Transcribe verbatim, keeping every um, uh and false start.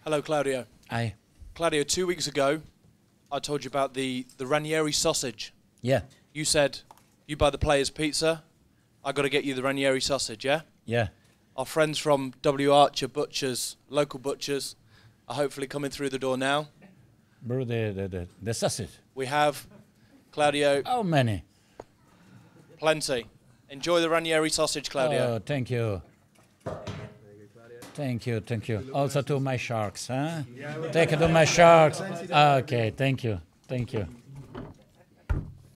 Hello, Claudio. Hi. Claudio, two weeks ago, I told you about the, the Ranieri sausage. Yeah. You said, you buy the players' pizza, I got to get you the Ranieri sausage, yeah? Yeah. Our friends from W. Archer Butchers, local butchers, are hopefully coming through the door now. Bro, the, the, the, the sausage. We have, Claudio, How many? plenty. Enjoy the Ranieri sausage, Claudio. Oh, thank you. Thank you, thank you. Also to my sharks, huh? Take it to my sharks. Okay, thank you, thank you.